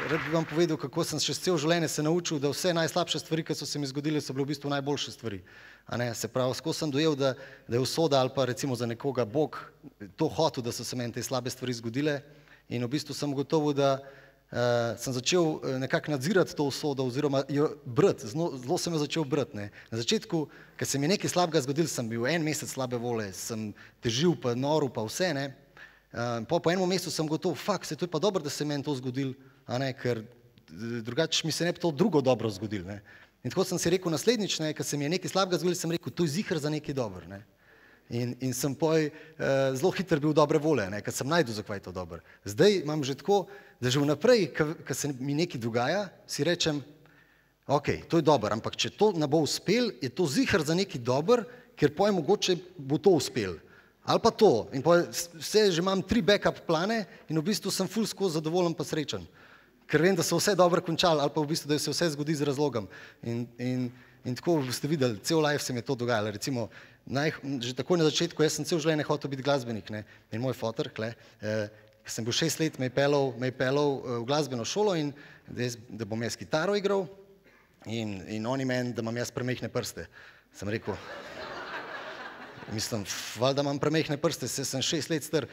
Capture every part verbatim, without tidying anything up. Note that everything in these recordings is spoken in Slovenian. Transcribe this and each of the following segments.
rad bi vam povedal, kako sem še cel življenje se naučil, da vse najslabše stvari, ki so se mi zgodile, so bile v bistvu najboljše stvari. A ne, se pravi, skozi sem dojel, da, da je usoda ali pa recimo za nekoga Bog to hotel, da so se meni te slabe stvari zgodile in v bistvu sem gotovo, da uh, sem začel nekako nadzirati to usodo oziroma jo brati, zelo, zelo sem jo začel brati. Ne. Na začetku, ker se mi je nekaj slabega zgodilo, sem bil en mesec slabe vole, sem težil pa noril pa vse, ne. Uh, po, po enem mesecu sem gotov, fakt, se to je pa dobro, da se meni to zgodilo, a ne, ker drugače mi se ne bi to drugo dobro zgodilo, ne. In tako sem si rekel naslednjič, ne, ker se mi je nekaj slabega zgodilo, sem rekel, to je ziher za nekaj dobro, ne. In, in sem poj uh, zelo hitro bil dobre vole, ne, ker sem najdel, zakaj je to dobro. Zdaj imam že tako, da že vnaprej, ker se mi nekaj dogaja, si rečem, ok, to je dobro, ampak če to ne bo uspel, je to ziher za nekaj dobro, ker poj mogoče bo to uspel. Ali pa to. In poj vse, že imam tri backup plane in v bistvu sem ful skozi zadovoljen pa srečen. Ker vem, da so vse dobro končali, ali pa v bistvu, da se vse zgodi z razlogom. In, in, in tako ste videli, cel life se mi je to dogajalo. Recimo, naj, že takoj na začetku, jaz sem cel življenje hotel biti glasbenik, ne, in moj foter, kle, eh, sem bil šest let, me je pelal, me je pelal v glasbeno šolo in da, jaz, da bom jaz kitaro igral in, in oni meni, da imam jaz premehne prste. Sem rekel, mislim, valjda imam premehne prste, se sem šest let star.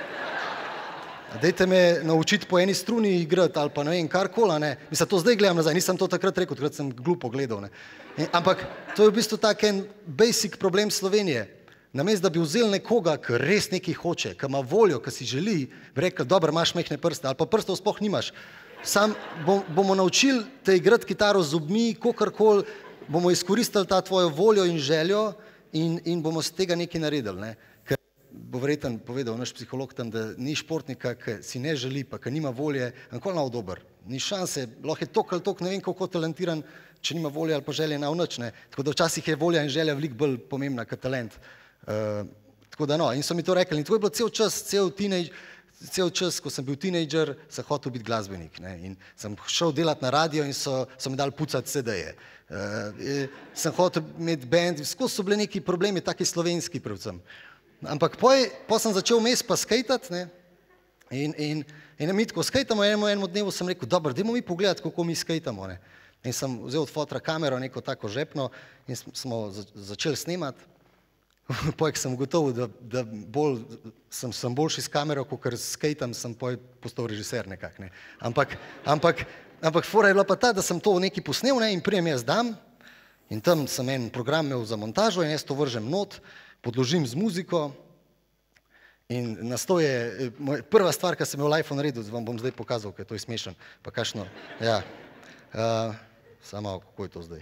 Dajte me naučiti po eni struni igrati ali pa ne vem, karkoli, ne. Mislim, to zdaj gledam nazaj, nisem to takrat rekel, takrat sem glupo gledal, ne. In, ampak to je v bistvu tak en basic problem Slovenije. Namesto da bi vzeli nekoga, ki res nekaj hoče, ki ima voljo, ki si želi, bi rekel, dobro, imaš mehne prste, ali pa prstov sploh nimaš. Sam bom, bomo naučili te igrati kitaro z zobmi, kakorkoli, bomo izkoristili ta tvojo voljo in željo in, in bomo z tega nekaj naredili, ne. Bo verjetno povedal naš psiholog tam, da ni športnika, ki si ne želi, pa ki nima volje, nikoli ne bo dober. Ni šanse, lahko je toliko ali toliko, ne vem koliko talentiran, če nima volje ali pa želje na nič, ne. Tako da včasih je volja in želja veliko bolj pomembna kot talent. Uh, tako da no, in so mi to rekli. In to je bilo cel čas, cel teenage, cel čas, ko sem bil teenager, sem hotel biti glasbenik, ne. In sem šel delati na radio in so, so mi dali pucati C D-je. Uh, sem hotel imeti band, skozi so bile neki problemi, taki slovenski predvsem. Ampak poj, po sem začel mes pa skejtati, ne, in, in, in mi tako skejtamo, enemu, enemu dnevu sem rekel, dobro, dajmo mi pogledati, kako mi skejtamo, ne. In sem vzel od fotra kamero, neko tako žepno, in smo začeli snemati. Poj, sem gotovo, da, da bolj, sem, sem boljši s kamero, kot ker skejtam, sem poj postal režiser nekak, ne. Ampak, ampak, ampak fora je bila pa ta, da sem to nekaj posnel, ne, in prijem jaz dam, in tam sem en program imel za montažo in jaz to vržem not, podložim z muziko in nastoj je prva stvar, ki sem jo v life naredil, vam bom zdaj pokazal, ker to je smešen, pa kakšno, ja, uh, samo kako je to zdaj.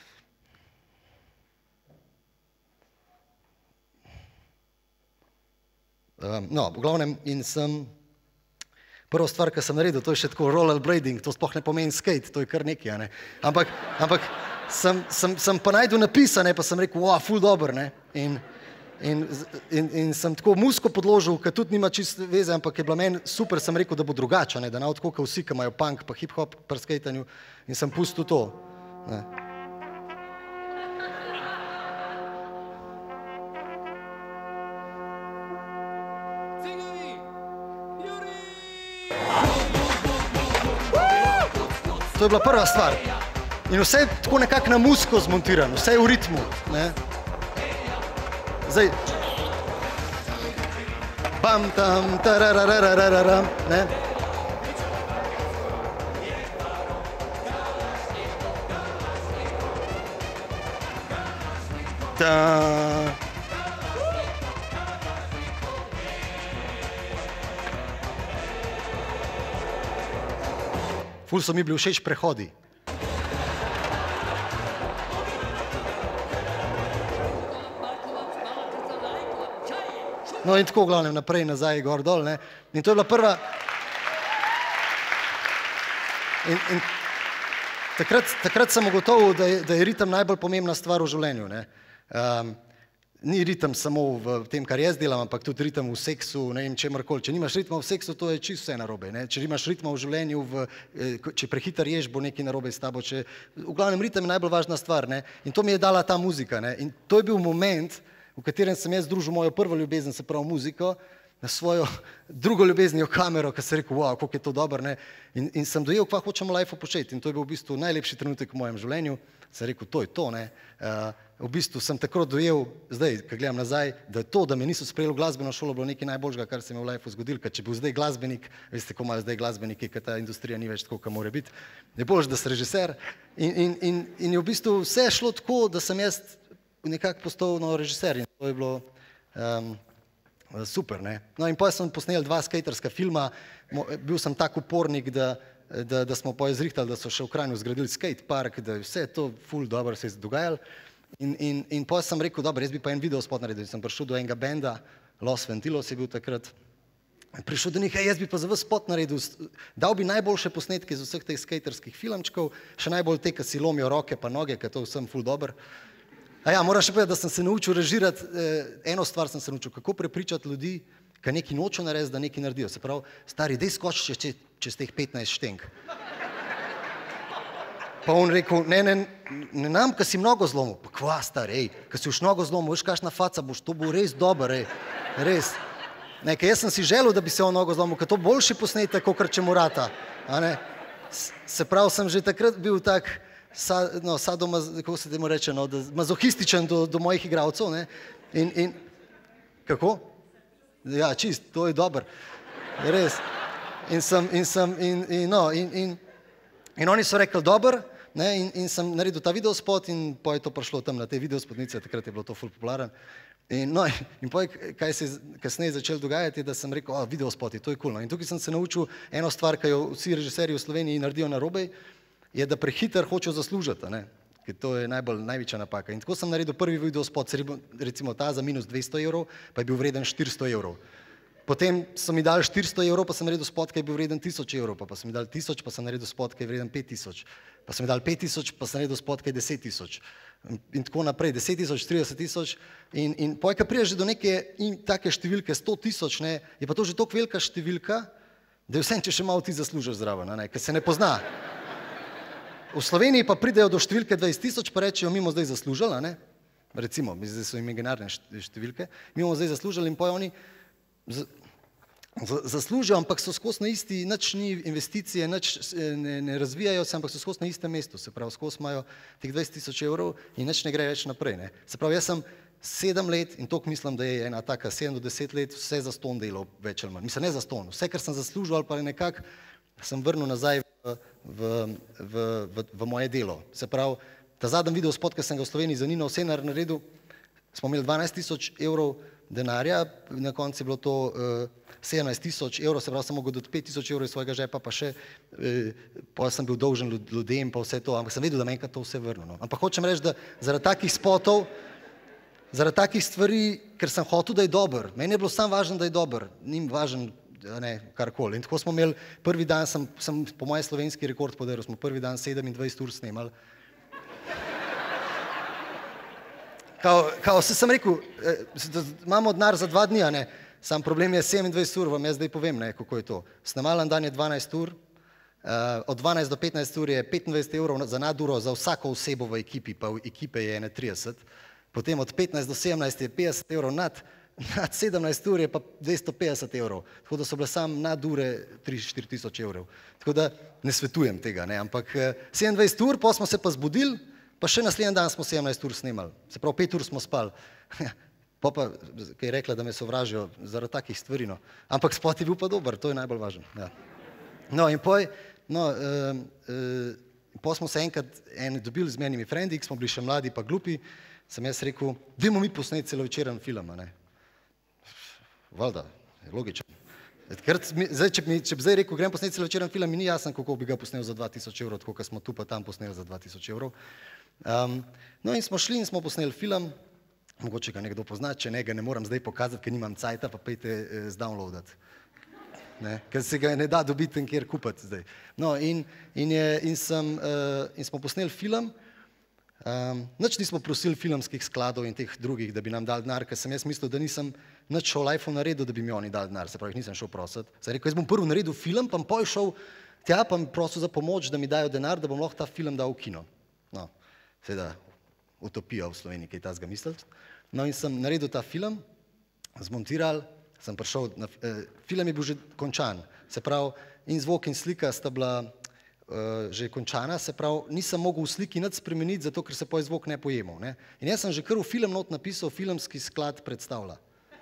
Um, no, v glavnem, in sem, prva stvar, ki sem naredil, to je še tako rollerblading, to sploh ne pomeni skate, to je kar nekaj, a ne, ampak, ampak sem, sem, sem pa najdel napisane, pa sem rekel, wow, ful dober, ne, in In, in, in sem tako muziko podložil, ker tudi nima čist veze, ampak je bila meni super, sem rekel, da bo drugače, ne, da ne bo tako, kot vsi, ki imajo punk pa hip-hop pri skejtanju, in sem pustil to. Ne. To je bila prva stvar. In vse je tako nekako na muziko zmontirano, vse je v ritmu, ne. Zdaj, bam, tam, tararararararam, ne. Ta. Ful so mi bili všeč prehodi. No in tako, v glavnem, naprej, nazaj, gor, dol, ne. In to je bila prva... In, in takrat, takrat sem ugotovil, da je, da je ritem najbolj pomembna stvar v življenju, ne. Um, ni ritem samo v tem, kar jaz delam, ampak tudi ritem v seksu, ne vem, čemrkoli. Če nimaš ritma v seksu, to je čisto vse narobe, ne. Če nimaš ritma v življenju, v, če prehiter ješ, bo nekaj narobe s tabo, če... V glavnem, ritem je najbolj važna stvar, ne. In to mi je dala ta muzika, ne. In to je bil moment, v katerem sem jaz združil mojo prvo ljubezen, se pravi muziko, na svojo drugo ljubeznijo kamero, ker sem rekel, wow, koliko je to dobro, ne. In, in sem dojel, kva hočem v lifeu početi. In to je bil v bistvu najlepši trenutek v mojem življenju. Sem rekel, to je to, ne. Uh, v bistvu sem takrat dojel, zdaj, ko gledam nazaj, da je to, da me niso sprejeli v glasbeno šolo, bilo nekaj najboljšega, kar se mi je v lifeu zgodilo, ker če bil zdaj glasbenik, veste, ko imajo zdaj glasbeniki, ker ta industrija ni več tako, kot mora biti, je boljše, da si režiser. In, in, in, in je v bistvu vse šlo tako, da sem jaz nekako postal no, režiser in to je bilo um, super, ne. No in potem sem posnel dva skaterska filma, bil sem tak upornik, da Da, da smo pa izrihtali, da so še v Kranju zgradili skate park, da je vse to ful dobro se je dogajalo. In, in, in potem sem rekel, dobro, jaz bi pa en videospot naredil. In sem prišel do enega benda, Los Ventilos je bil takrat, prišel do njih, jaz bi pa za vas spot naredil, dal bi najboljše posnetke iz vseh teh skaterskih filmčkov, še najbolj te, ki si lomijo roke pa noge, ker to vsem ful dobro. A ja, moram še povedati, da sem se naučil režirati, eh, eno stvar sem se naučil, kako prepričati ljudi, ki nekaj nočejo narediti, da nekaj naredijo. Se pravi, stari, dej skoči čez, čez teh petnajst štenk. Pa on rekel, ne, ne, ne nam, ki si mnogo zlomil. Pa kva, stari, ej, ki si už mnogo zlomil, veš, kakšna faca boš, to bo res dober, ej, res. Ne, ker jaz sem si želel, da bi se on mnogo zlomil, ker to boljši posnetek, kot če mu rata. A ne? Se pravi, sem že takrat bil tak, sa, no, sadoma, kako se temu reče, no, da, mazohističen do, do mojih igralcev, ne. In, in, kako? Ja, čist, to je dober, res. In sem, in sem, in, in, no, in, in, in oni so rekli, dober, ne, in, in sem naredil ta videospot in potem je to prišlo tam na te videospotnice, takrat je bilo to ful popularen. In, no, in potem, kaj se je kasneje začelo dogajati, je, da sem rekel, o, videospoti, to je cool. No. In tukaj sem se naučil eno stvar, ki jo vsi režiserji v Sloveniji naredijo narobe, je, da prehiter hočejo zaslužiti, ne. Ker to je najbolj, največja napaka. In tako sem naredil prvi videospot, recimo ta za minus dvesto evrov, pa je bil vreden štiristo evrov. Potem so mi dali štiristo evrov, pa sem naredil spot, ki je bil vreden tisoč evrov, pa, pa so mi dali tisoč, pa sem naredil spot, ki je vreden pet tisoč, pa so mi dali pet tisoč, pa sem naredil spot, ki je deset tisoč. In, in tako naprej, deset tisoč, trideset tisoč. In, in potem, ko priješ do neke in take številke, sto tisoč, ne, je pa to že toliko velika številka, da je vsem, če še malo ti zaslužiš zraven, ne, ker se ne pozna. V Sloveniji pa pridejo do številke dvajset tisoč, pa rečejo, mi bomo zdaj zaslužili, ne? Recimo, zdaj so imaginarne številke, mi bomo zdaj zaslužili in potem oni z, z, zaslužijo, ampak so skozi na isti, nič ni investicije, nič ne, ne razvijajo se, ampak so skozi na istem mestu, se pravi, skozi imajo teh dvajset tisoč evrov in nič ne gre več naprej, ne? Se pravi, jaz sem sedem let in toliko mislim, da je ena taka sedem do deset let vse za ston delal več ali manj. Mislim, ne za ston, vse, kar sem zaslužil ali pa nekako sem vrnil nazaj v, v, v, v, v moje delo. Se pravi, ta zadnji videospot, ki sem ga v Sloveniji za Nino Senar naredil, smo imeli dvanajst tisoč evrov denarja, na koncu je bilo to uh, sedemnajst tisoč evrov, se pravi, sem mogel dati pet tisoč evrov iz svojega žepa, pa še, uh, pa sem bil dolžen ljudem, pa vse to, ampak sem vedel, da me enkrat to vse vrnil. No. Ampak hočem reči, da zaradi takih spotov, zaradi takih stvari, ker sem hotel, da je dober, meni je bilo samo važno, da je dober, ni važen, ne, karkoli. In tako smo imeli, prvi dan sem, sem po moje slovenski rekord podaril, smo prvi dan sedemindvajset ur snemali. Kao, kao se sem rekel, eh, imamo denar za dva dni, a ne, sam problem je sedemindvajset ur, vam jaz zdaj povem, ne, kako je to. Snemalen dan je dvanajst ur, uh, od dvanajst do petnajst ur je petindvajset evrov za naduro za vsako osebo v ekipi, pa v ekipe je ene trideset, potem od petnajst do sedemnajst je petdeset evrov nad, nad sedemnajst ur je pa dvesto petdeset evrov, tako da so bile sam nad ure tri štiri tisoč evrov. Tako da ne svetujem tega, ne, ampak sedemindvajset ur, pa smo se pa zbudili, pa še naslednji dan smo sedemnajst ur snemali, se pravi pet ur smo spali. Pa pa, ki je rekla, da me sovražijo zaradi takih stvari, no. Ampak spot je bil pa dober, to je najbolj važno. Ja. No in poj, no, uh, uh, po smo se enkrat en dobili z menimi frendi, ki smo bili še mladi pa glupi, sem jaz rekel, dajmo mi posneti celovečeren film, a ne. Valjda, je logičen. Ker, zdaj, če, bi, če bi zdaj rekel, grem posneti celovečeren film, mi ni jasno, kako bi ga posnel za dva tisoč evrov, tako kot smo tu pa tam posneli za dva tisoč evrov. Um, no in smo šli in smo posneli film, mogoče ga nekdo pozna, če ne, ga ne moram zdaj pokazati, ker nimam cajta, pa pejte eh, zdownloadat. Ne, ker se ga ne da dobiti in kjer kupiti zdaj. No in, in, je, in, sem, uh, in smo posneli film, um, nič nismo prosili filmskih skladov in teh drugih, da bi nam dali denar, ker sem jaz mislil, da nisem nič šel life naredil, da bi mi oni dali denar, se pravi, nisem šel prositi. Zdaj rekel, jaz bom prvo naredil film, pa poj šel tja, pa mi prosil za pomoč, da mi dajo denar, da bom lahko ta film dal v kino. No, seveda utopija v Sloveniji, kaj tazga misliti. No in sem naredil ta film, zmontiral sem prišel, na, eh, film je bil že končan, se pravi, in zvok in slika sta bila eh, že končana, se pravi, nisem mogel v sliki nič spremeniti, zato ker se poj zvok ne pojemal. Ne? In jaz sem že kar v film not napisal, filmski sklad predstavlja.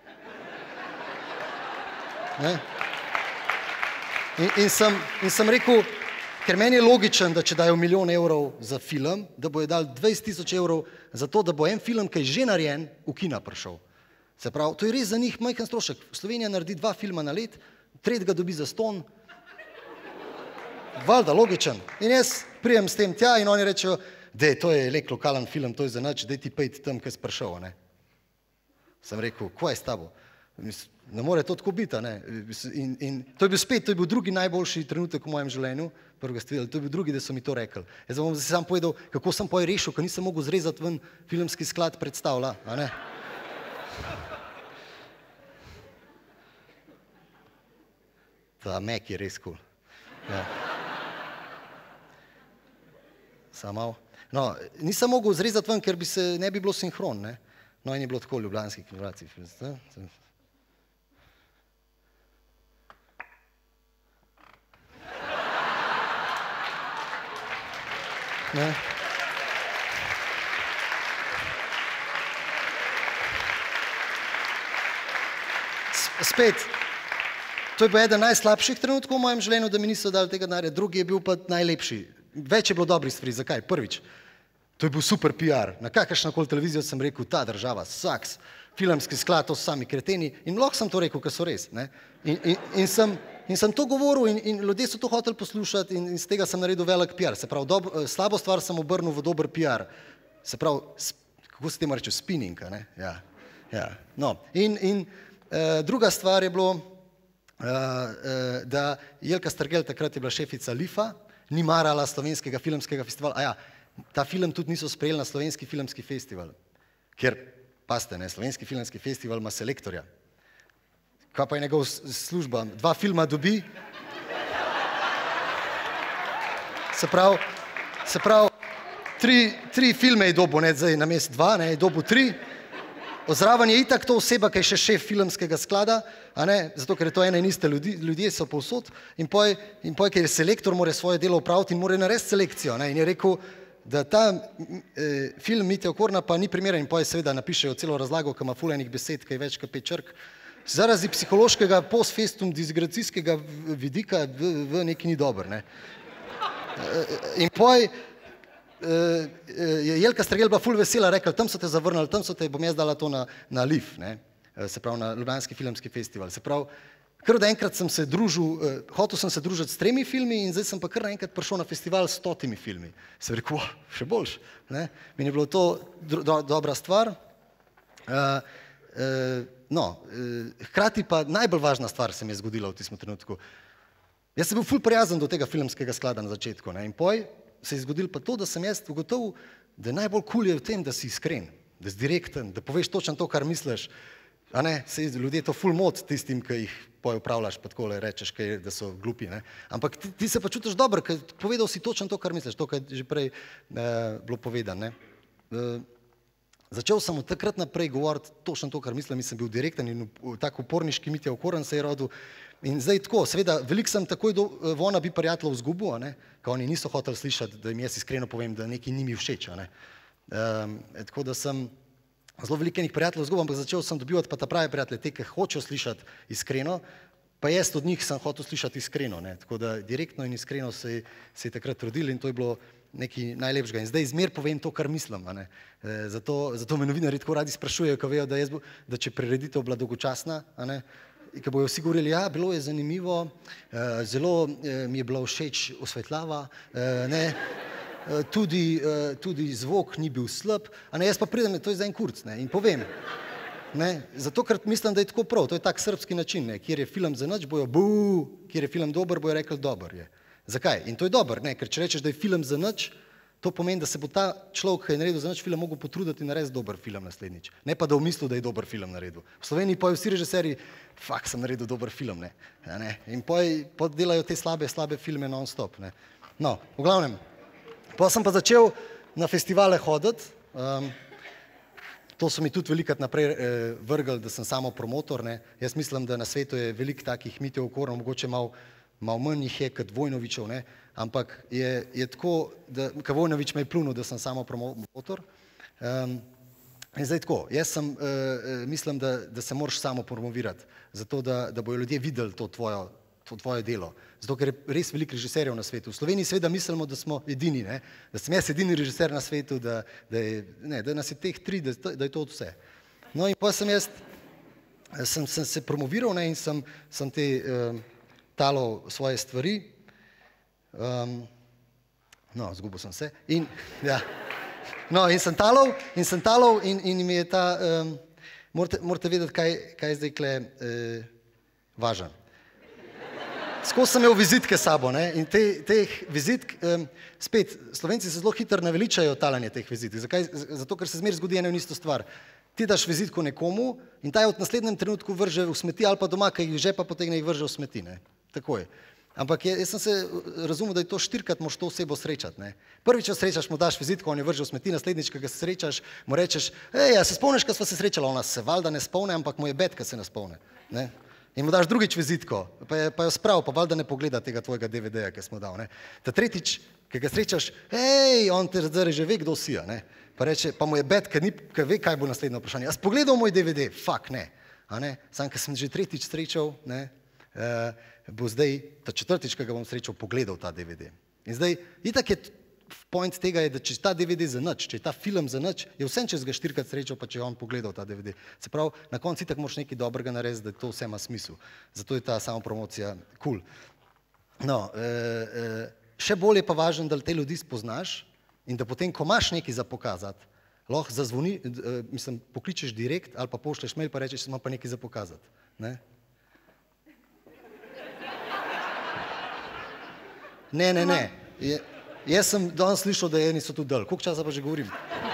Ne? In, in, sem, in sem rekel, ker meni je logičen, da če dajo milijon evrov za film, da bojo dali dvajset tisoč evrov za to, da bo en film, ki je že narejen, v kina prišel. Se pravi, to je res za njih majhen strošek. Slovenija naredi dva filma na let, tretjega dobi za ston. Valjda, logičen. In jaz prijem s tem tja in oni rečejo, dej, to je lek lokalen film, to je za nič, dej ti pejti tam, kaj si prišel. Ne? Sem rekel, kaj je s tabo? Ne more to tako biti, ne? In, in to je bil spet, to je bil drugi najboljši trenutek v mojem življenju, prvega stvila, to je bil drugi, da so mi to rekli. Jaz bom si sam povedal, kako sem poj rešil, ker nisem mogel zrezati ven filmski sklad predstavlja, a ne? Ta Mac je res kul. Ja. Samo malo. No, nisem mogel zrezati ven, ker bi se ne bi bilo sinhron, ne? No, in je bilo tako ljubljanskih generacij. Ne? Spet, to je bil eden najslabših trenutkov v mojem življenju, da mi niso dali tega denarja, drugi je bil pa najlepši. Več je bilo dobrih stvari, zakaj? Prvič, to je bil super P R, na kakršnakoli televizijo sem rekel, ta država, saks, filmski sklad, to so sami kreteni in lahko sem to rekel, ker so res. Ne? In, in, in, sem, in sem to govoril in, in ljudje so to hoteli poslušati in, in z tega sem naredil velik P R. Se pravi, dob, slabo stvar sem obrnil v dober P R. Se pravi, kako se temu reče, spinning, ne? Ja, ja. No, in, in uh, druga stvar je bilo, uh, uh, da Jelka Strgel, takrat je bila šefica Lifa, ni marala slovenskega filmskega festivala. A ja, ta film tudi niso sprejeli na slovenski filmski festival, ker, paste, ne, slovenski filmski festival ima selektorja. Kaj pa je njegov služba? Dva filma dobi. Se pravi, se pravi, tri, tri filme je dobil, ne, zdaj na mest dva, ne, je dobil tri. Ozraven je itak to oseba, ki je še šef filmskega sklada, a ne, zato ker je to ena in iste ljudi, ljudje so povsod in poj, in poj, ker je selektor, mora svoje delo upraviti in mora narediti selekcijo, ne, in je rekel, da ta eh, film Mitja Okorna pa ni primeren in poj seveda napišejo celo razlago, ki ima ful enih besed, ki je več kot pet črk, zaradi psihološkega post festum dizigracijskega vidika v, v neki ni dober, ne. In poj je Jelka Strgel bila ful vesela, rekla, tam so te zavrnili, tam so te, bom jaz dala to na, na Lif, ne, se pravi na Ljubljanski filmski festival. Se pravi, kar da enkrat sem se družil, eh, hotel sem se družiti s tremi filmi in zdaj sem pa kar naenkrat prišel na festival s stotimi filmi. Sem rekel, oh, še boljš, ne, meni je bilo to do, do, dobra stvar. Uh, uh, no, uh, hkrati pa najbolj važna stvar se mi je zgodila v tistem trenutku. Jaz sem bil ful prijazen do tega filmskega sklada na začetku, ne, in poj se je zgodilo pa to, da sem jaz ugotovil, da je najbolj kul je v tem, da si iskren, da si direkten, da poveš točno to, kar misliš, a ne, se ljudje to ful mod tistim, ki jih poj upravljaš, pa takole rečeš, kaj, da so glupi, ne, ampak ti, ti se pa čutiš dobro, ker povedal si točno to, kar misliš, to, kar je že prej eh, bilo povedano, ne. Eh, začel sem od takrat naprej govoriti točno to, kar mislim, in sem bil direkten in tak uporniški Mitja Okorn se je rodil. In zdaj tako, seveda, veliko sem takoj do vona bi prijateljev zgubil, a ne, ko oni niso hoteli slišati, da jim jaz iskreno povem, da nekaj ni mi všeč, a ne. Um, tako da sem zelo veliko enih prijateljev zgubil, ampak začel sem dobivati pa ta pravi prijatelje, te, ki hočejo slišati iskreno, pa jaz od njih sem hotel slišati iskreno, ne. Tako da direktno in iskreno se, se je takrat rodil in to je bilo nekaj najlepšega. In zdaj zmer povem to, kar mislim, a ne. E, zato, zato me novinarji tako radi sprašujejo, ko vejo, da, jaz, da če prireditev bila dolgočasna, a ne, ki bojo vsi govorili, ja, bilo je zanimivo, zelo mi je bila všeč osvetljava, ne, tudi, tudi zvok ni bil slab, a ne, jaz pa pridem, to je za en kurc, ne, in povem, ne, zato, ker mislim, da je tako prav, to je tak srbski način, ne, kjer je film za nič, bojo buu, kjer je film dober, bojo rekli, dober je. Zakaj? In to je dober, ne, ker če rečeš, da je film za nič, to pomeni, da se bo ta človek, ki je naredil za nič film, mogel potruditi in narediti dober film naslednjič. Ne pa, da v mislu, da je dober film naredil. V Sloveniji pa vsi režiserji, fak, sem naredil dober film, ne. Ja, ne. In pa delajo te slabe, slabe filme non-stop, ne. No, v glavnem, pa sem pa začel na festivale hoditi, um, to so mi tudi velikrat naprej eh, vrgli, da sem samo promotor, ne. Jaz mislim, da na svetu je veliko takih Mitjev Okornov, mogoče malo mal manj jih je kot Vojnovičev, ne, ampak je, je tako, da, ka Vojnovič me je plunil, da sem samo promotor. Um, in zdaj tako, jaz sem, uh, mislim, da, da se moraš samo promovirati, zato da, da bojo ljudje videli to tvojo, to tvoje delo. Zato, ker je res veliko režiserjev na svetu. V Sloveniji seveda mislimo, da smo edini, ne? Da sem jaz edini režiser na svetu, da, da, je, ne, da nas je teh tri, da, da je to vse. No in pa sem jaz, sem, sem se promoviral, ne, in sem, sem te um, talal svoje stvari. Um, no, zgubil sem se. In, ja. No, in sem talal, in sem talal in, in mi je ta, um, morate, morate vedeti, kaj, kaj je zdaj kle uh, važno. Skozi sem imel vizitke s sabo, ne, in te, teh vizitk, um, spet, Slovenci se zelo hitro naveličajo talanje teh vizitk. Zakaj? Zato, ker se zmeraj zgodi eno in isto stvar. Ti daš vizitko nekomu in ta je v naslednjem trenutku vrže v smeti ali pa doma, kaj jih žepa potegne, jih vrže v smeti, ne. Takoj. Ampak jaz sem se razumel, da je to štirikrat moraš to osebo srečati, ne. Prvič, če srečaš, mu daš vizitko, on je vrže v smeti, naslednjič, ko ga se srečaš, mu rečeš, ej, a se spomniš, ko sva se srečala, ona se valjda ne spomne, ampak mu je bed, ko se ne spomne, ne. In mu daš drugič vizitko, pa, je, pa jo sprav, pa valjda ne pogleda tega tvojega de ve deja, ki smo dal, ne. Ta tretjič, ko ga srečaš, hej, on te zdaj že ve, kdo si, ne. Pa reče, pa mu je bed, ker ve, kaj bo naslednje vprašanje. Jaz pogledal moj de ve de, fak, ne. A ne, sam, ko sem že tretjič srečal, ne, uh, bo zdaj, ta četrtič, ko ga bom srečal, pogledal ta de ve de. In zdaj, itak je point tega je, da če ta de ve de za nič, če je ta film za nič, je vsem, če si ga štirikrat srečal, pa če je on pogledal ta de ve de. Se pravi, na koncu itak moraš nekaj dobrega narediti, da to vse ima smisel. Zato je ta samopromocija kul. No, e, e, še bolj je pa važno, da te ljudi spoznaš in da potem, ko imaš nekaj za pokazati, lahko zazvoni, e, mislim, pokličeš direkt ali pa pošleš mail, pa rečeš, imam pa nekaj za pokazati. Ne? Ne, ne, ne. Je, jaz sem danes slišal, da eni so tudi dal. Koliko časa pa že govorim?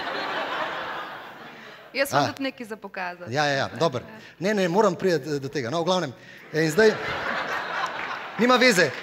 Jaz sem tudi nekaj za pokazati. Ja, ja, ja, dobro. Ne, ne, moram priti do tega. No, v glavnem. In zdaj, nima veze.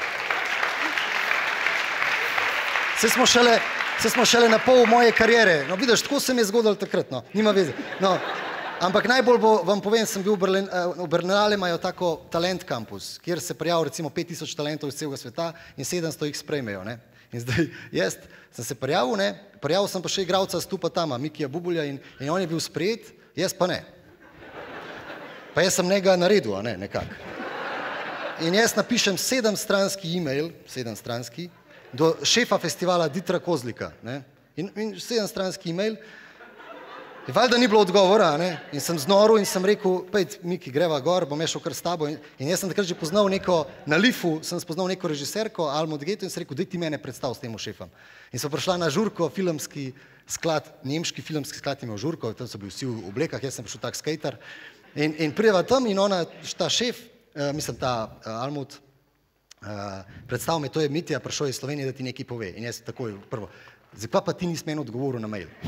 Se smo šele, se smo šele na pol moje kariere. No, vidiš, tako se mi je zgodilo takrat, no, nima veze. No, ampak najbolj bo, vam povem, sem bil v Berlin, v Berlinale imajo tako talent kampus, kjer se prijavi recimo pet tisoč talentov iz celega sveta in sedemsto jih sprejmejo, ne. In zdaj, jaz sem se prijavil, ne, prijavil sem pa še igralca Stupa Tama, Mikija Bubulja in, in on je bil sprejet, jaz pa ne. Pa jaz sem njega naredil, a ne, nekako. In jaz napišem sedemstranski e-mail, sedemstranski, do šefa festivala Ditra Kozlika, ne, in, in sedemstranski e-mail, in valjda ni bilo odgovora, ne, in sem znoril in sem rekel, pejt, Miki, greva gor, bom jaz šel kar s tabo, in, in jaz sem takrat že poznal neko, na Lifu sem spoznal neko režiserko, Almo Dgeto, in sem rekel, daj ti mene predstav s temu šefom. In so prišla na žurko, filmski sklad, nemški filmski sklad imel žurko, tam so bili vsi v oblekah, jaz sem prišel tak skater, in, in prideva tam in ona, ta šef, uh, mislim, ta uh, Almut, uh, predstav me, to je Mitja, prišel iz Slovenije, da ti nekaj pove. In jaz takoj prvo, zdaj pa pa ti nisi meni odgovoril na mail.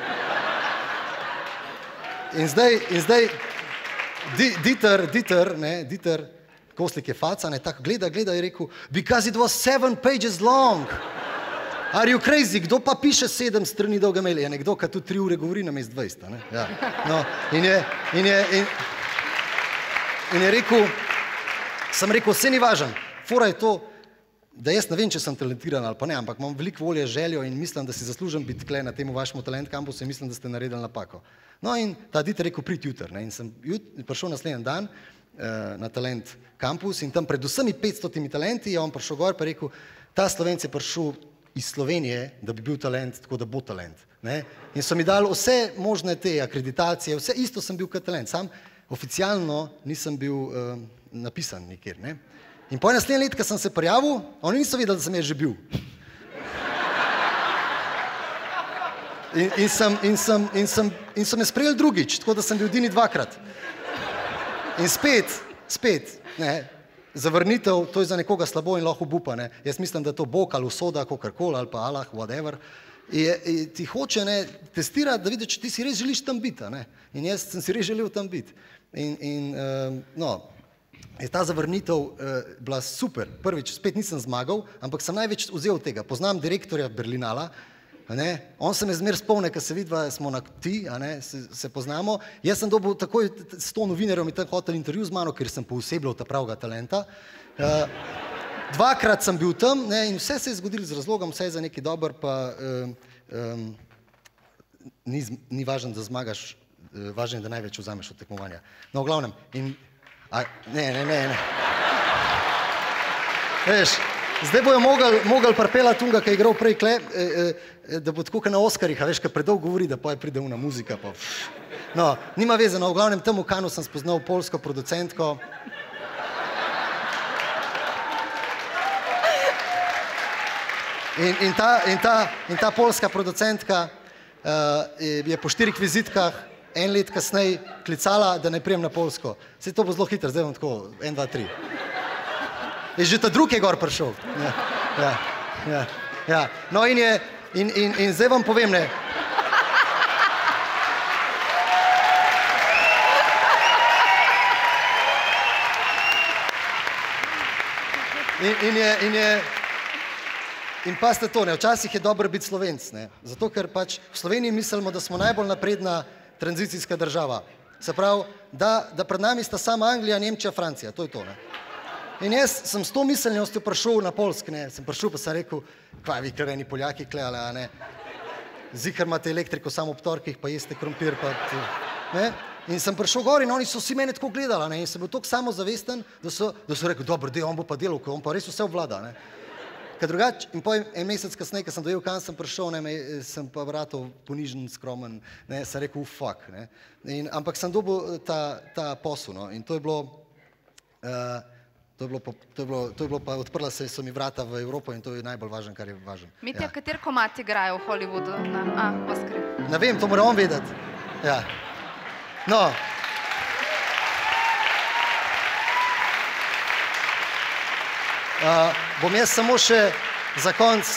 In zdaj, in zdaj, Dieter, Dieter, ne, Dieter, Koslik je faca, ne, tako gleda, gleda, je rekel, because it was seven pages long. Are you crazy? Kdo pa piše sedem strani dolga mail? Je nekdo, ki tu tri ure govori namest dvajset, ne? Ja. No, in je, in je, in, in je rekel, sem rekel, vse ni važen, fora je to, da jaz ne vem, če sem talentiran ali pa ne, ampak imam veliko volje, željo in mislim, da si zaslužim biti tukaj na temu vašemu talent kampusu in mislim, da ste naredili napako. No in ta Dieter rekel, prid jutr, ne, in sem jut, prišel naslednji dan uh, na talent kampus in tam pred vsemi petstotimi talenti je on prišel gor pa rekel, ta Slovenc je prišel iz Slovenije, da bi bil talent, tako da bo talent. Ne? In so mi dali vse možne te akreditacije, vse isto sem bil kot talent, sam oficialno nisem bil uh, napisan nikjer. Ne? In po naslednje let, ko sem se prijavil, oni niso vedeli, da sem jaz že bil. In, in, sem, in, sem, in, sem, in so me sprejeli drugič, tako da sem bil edini dvakrat. In spet, spet, ne, zavrnitev, to je za nekoga slabo in lahko obupa, ne. Jaz mislim, da je to Bog ali usoda, kakorkoli, ali pa Allah, whatever. In, in ti hoče, ne, testirati, da vidi, če ti si res želiš tam biti, ne. In jaz sem si res želel tam biti. In, in um, no, je ta zavrnitev uh, bila super. Prvič, spet nisem zmagal, ampak sem največ vzel tega. Poznam direktorja Berlinala, Ne? On se me zmer spomne, ker se vidva, smo na ti, a ne, se, se poznamo. Jaz sem dobil takoj sto novinarjev in tam hotel intervju z mano, ker sem poosebljal ta pravega talenta. Uh, dvakrat sem bil tam, ne, in vse se je zgodilo z razlogom, vse je za nekaj dober, pa um, um, ni, ni važno, da zmagaš, uh, važno je, da največ vzameš od tekmovanja. No, v glavnem, in... A, ne, ne, ne, ne. Veš, zdaj bojo mogli, mogli pripelati tunga, ki je igral prej kle, eh, eh, da bo tako kot na Oskarjih, a veš, kaj predolgo govori, da poje pride una muzika, pa pff. No, nima veze, no, v glavnem tam v Kanu sem spoznal polsko producentko. In, in, ta, in, ta, in ta polska producentka uh, je, je po štirih vizitkah en let kasneje klicala, da ne prijem na Polsko. Saj to bo zelo hitro, zdaj bom tako, en, dva, tri. Je že ta drug je gor prišel. Ja, ja, ja, ja. No in je, in, in, in zdaj vam povem, ne. In, in je, in je, in pazite to, ne, včasih je dobro biti Slovenc, ne, zato ker pač v Sloveniji mislimo, da smo najbolj napredna tranzicijska država. Se pravi, da, da pred nami sta sama Anglija, Nemčija, Francija, to je to, ne. In jaz sem s to miselnostjo prišel na Polsk, ne, sem prišel pa sem rekel, kva vi kar eni Poljaki klejale, a ne, zikar imate elektriko samo ob torkih, pa jeste krompir, pa, ne, in sem prišel gor in oni so vsi mene tako gledali, ne, in sem bil toliko samozavesten, da so, da so rekel, dobro, dej, on bo pa delal, on pa res vse obvlada, ne. Ker drugače, in potem en mesec kasneje, ko sem dojel, kam sem prišel, ne, sem pa vratal ponižen, skromen, ne, sem rekel, uf, fuck, ne, in, ampak sem dobil ta, ta posel, no, in to je bilo, uh, To je, bilo, to, je bilo, to je bilo pa, odprla se so mi vrata v Evropo in to je najbolj važno, kar je važno. Mitja, ja. Kater komad igrajo v Hollywoodu na A, Oskar? Ne vem, to mora on vedeti. Ja. No. Uh, bom jaz samo še za konc.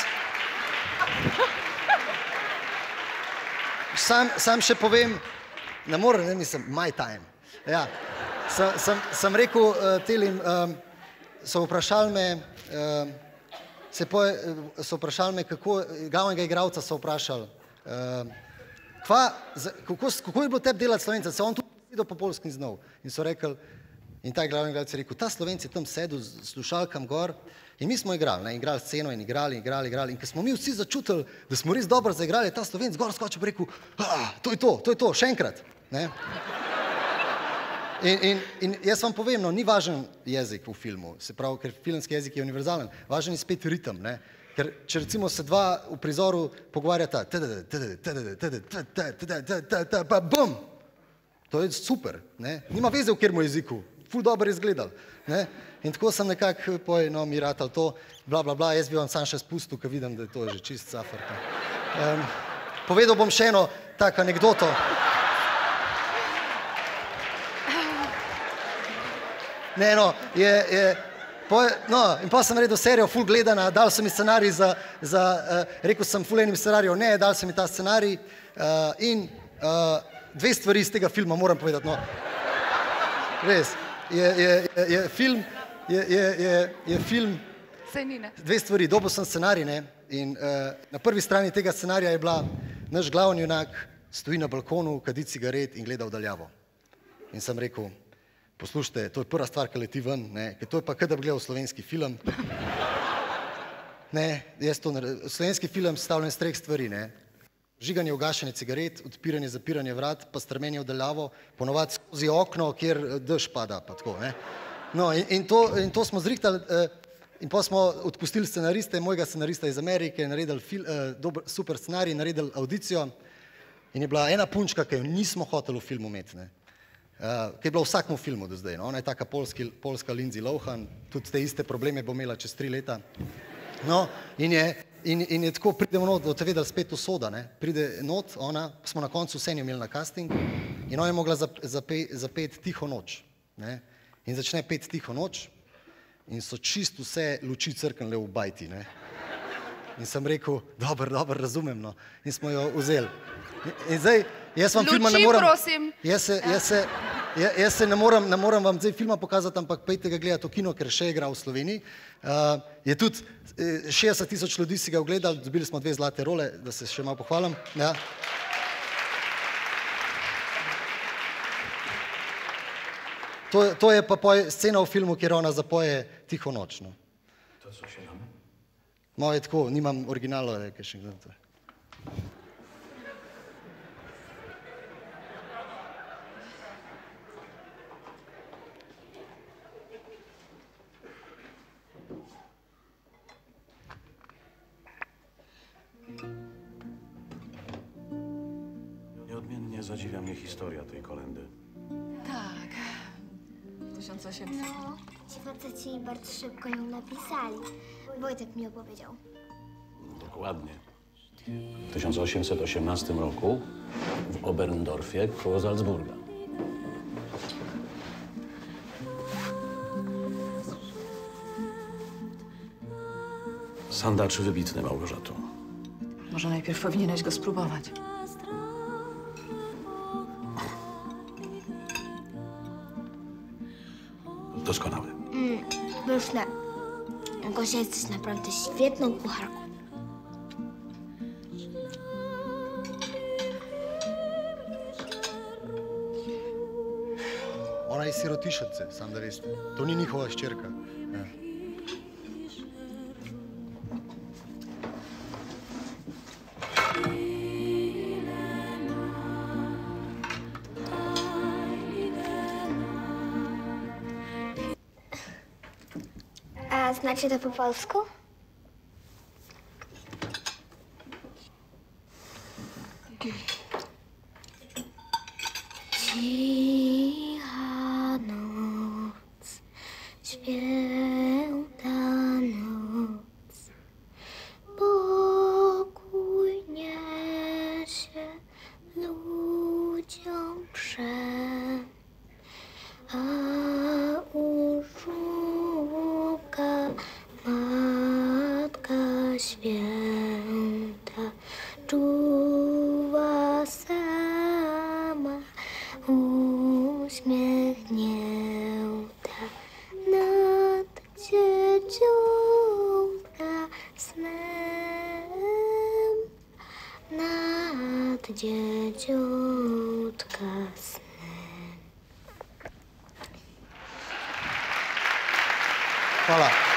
Sam, sam še povem, ne morem, ne mislim, my time. Ja. Sem, sem, sem rekel uh, telim, um, so vprašali me, uh, se poje, so vprašali me, kako, glavnega igralca so vprašali, uh, kva, za, kako, kako je bilo tebi delati Slovenca, se on tudi videl po polskim znal. In so rekli, in ta glavni igralec je rekel, ta Slovenc je tam sedel z slušalkam gor in mi smo igrali, ne, igrali sceno in igrali, igrali, igrali. In ko smo mi vsi začutili, da smo res dobro zaigrali, ta Slovenc gor skočil in rekel, ah, to je to, to je to, še enkrat. Ne. In, in, in jaz vam povem, no, ni važen jezik v filmu, se pravi, ker filmski jezik je univerzalen, važen je spet ritem, ne, ker če recimo se dva v prizoru pogovarjata, pa bum, to je super, ne, nima veze v kjermu jeziku, ful dobro izgledal, ne, in tako sem nekako, poj, no, mi ratal to, bla, bla, bla, jaz bi vam sam še spustil, ker vidim, da je to že čist safar. Um, povedal bom še eno tako anekdoto. Ne, no, je, je, po, no, in pa sem naredil serijo, ful gledana, dal sem mi scenarij za, za uh, rekel sem ful enim scenarijo, ne, dal sem mi ta scenarij uh, in uh, dve stvari iz tega filma moram povedati, no, res, je, je, je, je film, je, je, je, je film, dve stvari, dobil sem scenarij, ne, in uh, na prvi strani tega scenarija je bila, naš glavni junak stoji na balkonu, kadi cigaret in gleda v daljavo. In sem rekel, poslušajte, to je prva stvar, ki leti ven, ne, ker to je pa, kaj da bi gledal slovenski film. Ne, jaz to naredim. Slovenski film sestavljen iz treh stvari, ne. Žiganje, ugašanje cigaret, odpiranje, zapiranje vrat, pa strmenje v daljavo, ponovadi skozi okno, kjer dež pada, pa tako, ne. No, in, in, to, in to smo zrihtali, eh, in pa smo odpustili scenariste, mojega scenarista iz Amerike, naredili fil, eh, dober, super scenarij, naredili audicijo in je bila ena punčka, ki jo nismo hoteli v filmu imeti, ne. Uh, ki je bila v vsakem filmu do zdaj, no? Ona je taka polski, polska Lindsay Lohan, tudi te iste probleme bo imela čez tri leta. No, in je, in, in je tako, pridemo not, da te vedeli spet usoda, ne, pride not, ona, smo na koncu vse njo imeli na casting in ona je mogla zapeti zapet Tiho noč, ne, in začne pet Tiho noč in so čist vse luči crknile v bajti, ne. In sem rekel, dobro, dobro, razumem, no, in smo jo vzeli. In, in zdaj, jaz vam filma ne morem... Luči, prosim. Jaz se, jaz se, Ja, jaz se ne morem, ne morem vam zdaj filma pokazati, ampak pejte ga gledati v kino, ker še igra v Sloveniji. Uh, je tudi šestdeset tisoč ljudi si ga ogledali, dobili smo dve zlate role, da se še malo pohvalim. Ja. To, to je pa poj, scena v filmu, kjer ona zapoje Tiho noč. No. To co się mamy? Malo je tako, nimam originalo, kaj še gledate. Nieodmiennie zadziwia mnie historia tej kolendy. Tak. tysiąc osiemset. No, ci faceci bardzo szybko ją napisali. Wojtek mi opowiedział. Dokładnie. W tysiąc osiemset osiemnastym roku w Oberndorfie koło Salzburga. Sandacz wybitny, Małgorzato. Może najpierw powinieneś go spróbować. Doskonały. Mm, pyszne. Gosia, jesteś naprawdę świetną kucharką. Ona je sirotišnice, sam da veste. To ni njihova ščerka. Ja. A znacie to po polsku? Cicha noc, święta noc, pokój niesie ludziom przem, a u żłobka Matka Święta czuwa sama, uśmiechnięta nad dzieciątka snem, nad dzieciątka snem. Hvala.